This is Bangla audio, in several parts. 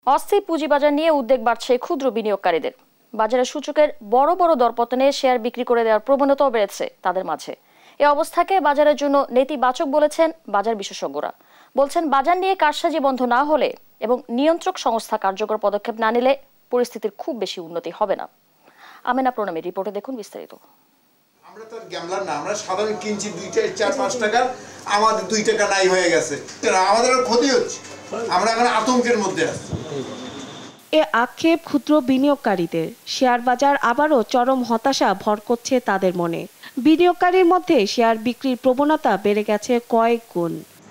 অস্থির পুঁজিবাজার নিয়ে উদ্বেগ বাড়ছে ক্ষুদ্র বিনিয়োগকারীদের। বাজারের সূচকের বড় বড় দরপতনে শেয়ার বিক্রি করে দেওয়ার প্রবণতাও বেড়েছে তাদের মাঝে। এ অবস্থাকে বাজারের জন্য নেতিবাচক বলেছেন বাজার বিশেষজ্ঞরা। বলছেন বাজার নিয়ে কারসাজি বন্ধ না হলে এবং নিয়ন্ত্রক সংস্থা কার্যকর পদক্ষেপ না নিলে পরিস্থিতির খুব বেশি উন্নতি হবে না। আমেনা প্রণামীর রিপোর্টে দেখুন বিস্তারিত। আমরা তো গ্যামলার না, আমরা সাধারণ কিনছি 2-4-5 টাকা, আমাদের 2 টাকা নাই হয়ে গেছে, আমাদের ক্ষতি হচ্ছে, আমরা এখন আতঙ্কের মধ্যে আছি। এ আক্ষেপ ক্ষুদ্র বিনিয়োগকারীদের। শেয়ার বাজার আবারও চরম হতাশা ভর করছে তাদের মনে। বিনিয়োগকারীর মধ্যে শেয়ার বিক্রির প্রবণতা বেড়ে গেছে কয়েক গুণ।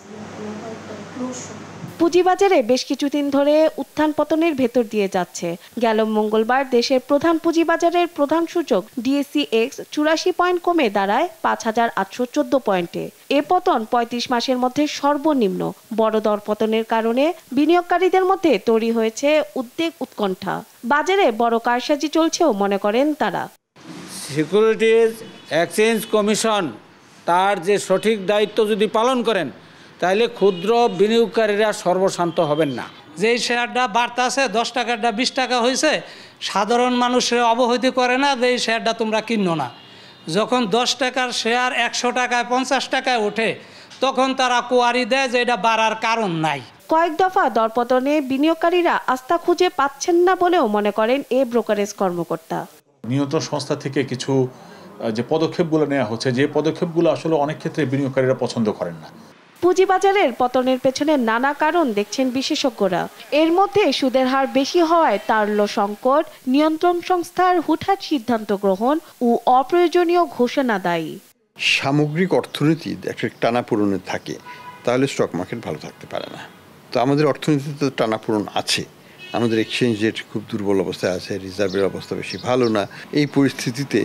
পুঁজিবাজারে বেশ কিছুদিন ধরে উত্থান পতনের ভেতর দিয়ে যাচ্ছে। গেল মঙ্গলবার দেশের প্রধান পুঁজিবাজারের প্রধান সূচক DSE 84 পয়েন্ট কমে দাঁড়ায় 5814 পয়েন্টে। এ পতন 35 মাসের মধ্যে সর্বনিম্ন। বড় দরপতনের কারণে বিনিয়োগকারীদের মধ্যে তৈরি হয়েছে উদ্বেগ উৎকণ্ঠা। বাজারে বড় কারসাজি চলছেও মনে করেন তারা। সিকিউরিটিজ এক্সচেঞ্জ কমিশন তার যে সঠিক দায়িত্ব যদি পালন করেন তাহলে ক্ষুদ্র বিনিয়োগকারীরা সর্বশান্ত হবেন না। যেই শেয়ারটা বাড়তে আছে 10 টাকাটা 20 টাকা হয়েছে, সাধারণ মানুষের অবহিত করে না যে এই শেয়ারটা তোমরা কিনো না। যখন 10 টাকার শেয়ার 100 টাকায় 50 টাকায় ওঠে তখন তারা কোয়ারি দেয় যে এটা বাড়ার কারণ নাই। কয়েক দফা দরপতনে বিনিয়োগকারীরা আস্থা খুঁজে পাচ্ছেন না বলেও মনে করেন এ ব্রোকারেজ কর্মকর্তা। নিয়ন্ত্রণ সংস্থা থেকে কিছু যে পদক্ষেপগুলো নেওয়া হচ্ছে, যে পদক্ষেপগুলো আসলে অনেক ক্ষেত্রে বিনিয়োগকারীরা পছন্দ করেন না। পুঁজিবাজারের পতনের পেছনে নানা কারণ দেখছেন বিশেষজ্ঞরা। এর মধ্যে সুদের হার বেশি হওয়ায় তারল্য সংকট, নিয়ন্ত্রণ সংস্থার হুটহাট সিদ্ধান্ত গ্রহণ ও অপ্রয়োজনীয় ঘোষণা দায়ী। সামগ্রিক অর্থনীতি একটা টানাপোড়েনে থাকে তাহলে স্টক মার্কেট ভালো থাকতে পারে না। তো আমাদের অর্থনীতিতে টানাপোড়েন আছে, আমাদের এক্সচেঞ্জ রেট খুব দুর্বল অবস্থায় আছে, রিজার্ভের অবস্থা বেশি ভালো না। এই পরিস্থিতিতে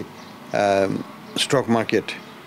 স্টক মার্কেট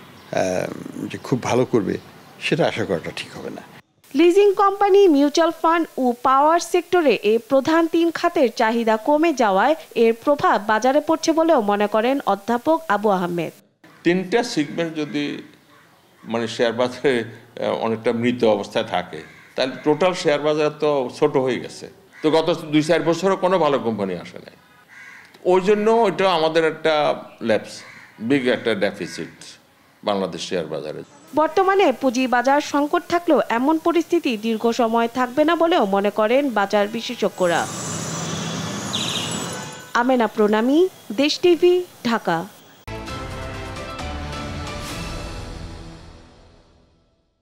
যে খুব ভালো করবে সেটা আশা করাটা ঠিক হবে না। লিজিং কোম্পানি, মিউচুয়াল ফান্ড ও পাওয়ার সেক্টরে এই প্রধান 3 খাতের চাহিদা কমে যাওয়ায় এর প্রভাব বাজারে পড়ছে বলেও মনে করেন অধ্যাপক আবু আহমেদ। 3টা সেগমেন্ট যদি শেয়ার বাজারে অনেকটা মৃত অবস্থায় থাকে তাহলে টোটাল শেয়ার বাজার তো ছোট হয়ে গেছে। তো গত 2-4 বছরও কোনো ভালো কোম্পানি আসে নাই। ওই জন্য ওইটা আমাদের একটা ল্যাপস, বিগ একটা ডেফিসিট বাংলাদেশ শেয়ার বাজারে। বর্তমানে পুঁজিবাজার সংকট থাকলেও এমন পরিস্থিতি দীর্ঘ সময় থাকবে না বলেও মনে করেন বাজার বিশেষজ্ঞরা। আমেনা প্রণামী, দেশ টিভি, ঢাকা।